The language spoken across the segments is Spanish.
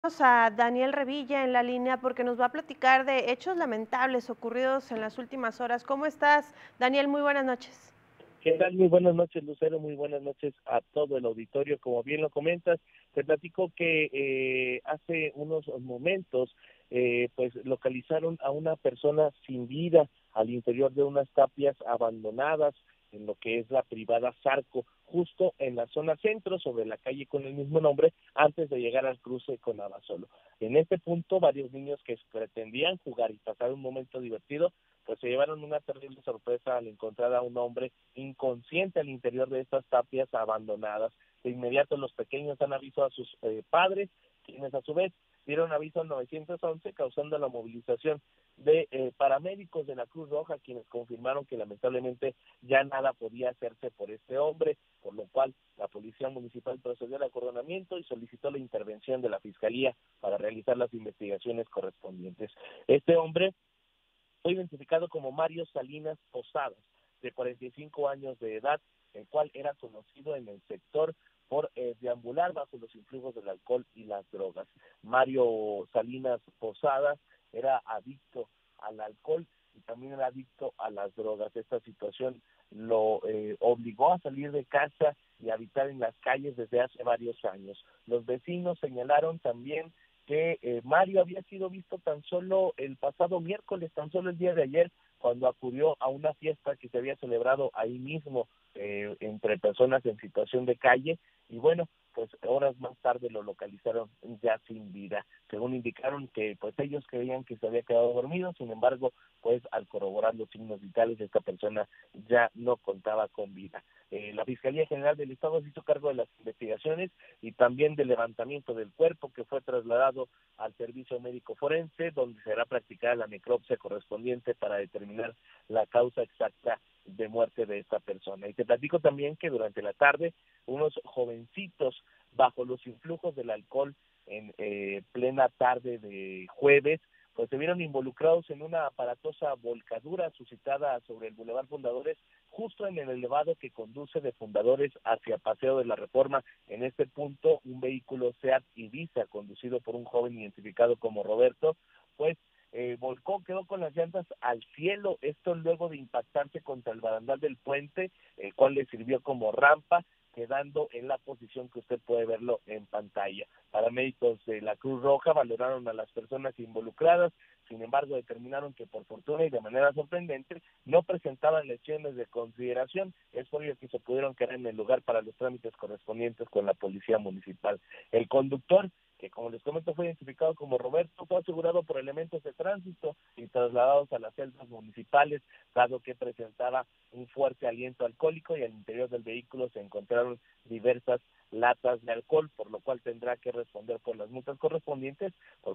A Daniel Revilla en la línea porque nos va a platicar de hechos lamentables ocurridos en las últimas horas. ¿Cómo estás, Daniel? Muy buenas noches. ¿Qué tal? Muy buenas noches, Lucero. Muy buenas noches a todo el auditorio. Como bien lo comentas, te platico que hace unos momentos pues localizaron a una persona sin vida al interior de unas tapias abandonadas en lo que es la privada Zarco, justo en la zona centro, sobre la calle con el mismo nombre, antes de llegar al cruce con Abasolo. En este punto, varios niños que pretendían jugar y pasar un momento divertido, pues se llevaron una terrible sorpresa al encontrar a un hombre inconsciente al interior de estas tapias abandonadas. De inmediato los pequeños dan aviso a sus padres, quienes a su vez dieron aviso al 911, causando la movilización de paramédicos de la Cruz Roja, quienes confirmaron que lamentablemente ya nada podía hacerse por este hombre, por lo cual la Policía Municipal procedió al acordonamiento y solicitó la intervención de la Fiscalía para realizar las investigaciones correspondientes. Este hombre fue identificado como Mario Salinas Posadas, de 45 años de edad, el cual era conocido en el sector por deambular bajo los influjos del alcohol y las drogas. Mario Salinas Posadas era adicto al alcohol y también era adicto a las drogas. Esta situación lo obligó a salir de casa y a habitar en las calles desde hace varios años. Los vecinos señalaron también que Mario había sido visto tan solo el pasado miércoles, tan solo el día de ayer, cuando acudió a una fiesta que se había celebrado ahí mismo entre personas en situación de calle, y bueno, pues horas más tarde lo localizaron ya sin vida. Según indicaron que pues ellos creían que se había quedado dormido, sin embargo, pues al corroborar los signos vitales, esta persona ya no contaba con vida. La Fiscalía General del Estado se hizo cargo de las investigaciones y también del levantamiento del cuerpo, que fue trasladado al servicio médico forense, donde será practicada la necropsia correspondiente para determinar la causa exacta de muerte de esta persona. Y te platico también que durante la tarde unos jovencitos bajo los influjos del alcohol en plena tarde de jueves pues se vieron involucrados en una aparatosa volcadura suscitada sobre el Boulevard Fundadores, justo en el elevado que conduce de Fundadores hacia Paseo de la Reforma. En este punto, un vehículo Seat Ibiza, conducido por un joven identificado como Roberto, pues volcó, quedó con las llantas al cielo, esto luego de impactarse contra el barandal del puente, el cual le sirvió como rampa, quedando en la posición que usted puede verlo en pantalla. Paramédicos de la Cruz Roja valoraron a las personas involucradas, sin embargo determinaron que por fortuna y de manera sorprendente no presentaban lesiones de consideración, es por ello que se pudieron quedar en el lugar para los trámites correspondientes con la Policía Municipal. El conductor, que como les comento fue identificado como Roberto, fue asegurado por elementos de tránsito y trasladados a las celdas municipales, dado que presentaba un fuerte aliento alcohólico y al interior del vehículo se encontraron diversas latas de alcohol, por lo cual tendrá que responder por las multas correspondientes por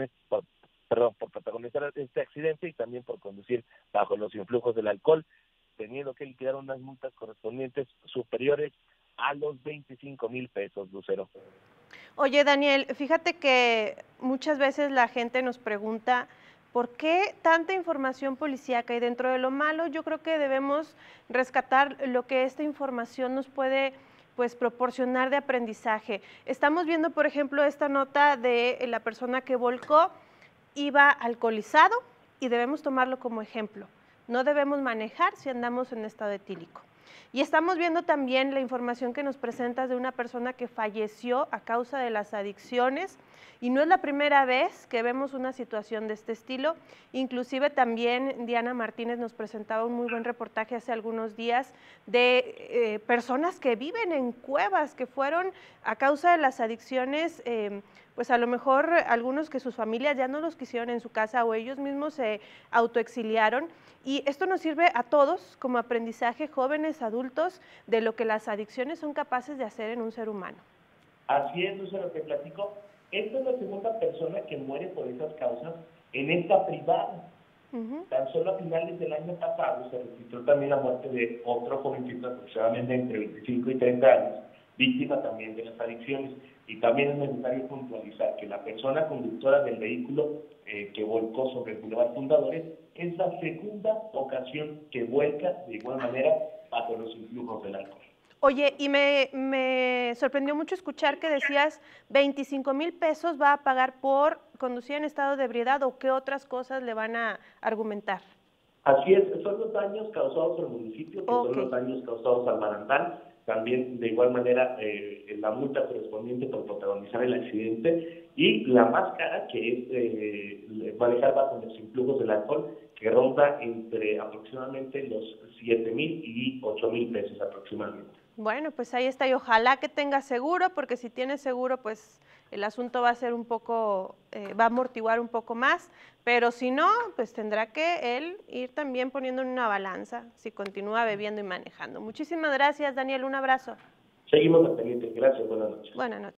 protagonizar este accidente y también por conducir bajo los influjos del alcohol, teniendo que liquidar unas multas correspondientes superiores a los 25,000 pesos, Lucero. Oye, Daniel, fíjate que muchas veces la gente nos pregunta por qué tanta información policíaca y dentro de lo malo yo creo que debemos rescatar lo que esta información nos puede pues proporcionar de aprendizaje. Estamos viendo, por ejemplo, esta nota de la persona que volcó, iba alcoholizado y debemos tomarlo como ejemplo. No debemos manejar si andamos en estado etílico. Y estamos viendo también la información que nos presentas de una persona que falleció a causa de las adicciones y no es la primera vez que vemos una situación de este estilo. Inclusive también Diana Martínez nos presentaba un muy buen reportaje hace algunos días de personas que viven en cuevas, que fueron a causa de las adicciones, pues a lo mejor algunos que sus familias ya no los quisieron en su casa o ellos mismos se autoexiliaron. Y esto nos sirve a todos como aprendizaje, jóvenes, adultos, de lo que las adicciones son capaces de hacer en un ser humano. Así es, Lucero, te platico. Esta es la segunda persona que muere por esas causas en esta privada. Tan solo a finales del año pasado se registró también la muerte de otro jovencito aproximadamente entre 25 y 30 años, víctima también de las adicciones. Y también es necesario puntualizar que la persona conductora del vehículo que volcó sobre el Boulevard Fundadores es la segunda ocasión que vuelca de igual manera bajo los influjos del alcohol. Oye, y me sorprendió mucho escuchar que decías 25,000 pesos va a pagar por conducir en estado de ebriedad, ¿o qué otras cosas le van a argumentar? Así es, son los daños causados al municipio, que son los Okey. daños causados al barandal, también de igual manera la multa correspondiente por protagonizar el accidente y la más cara, que es manejar bajo los influjos del alcohol, que ronda entre aproximadamente los 7,000 y 8,000 pesos aproximadamente. Bueno, pues ahí está, y ojalá que tenga seguro, porque si tiene seguro, pues el asunto va a ser un poco, va a amortiguar un poco más, pero si no, pues tendrá que él ir también poniendo en una balanza si continúa bebiendo y manejando. Muchísimas gracias, Daniel, un abrazo. Seguimos al pendiente, gracias, buenas noches. Buenas noches.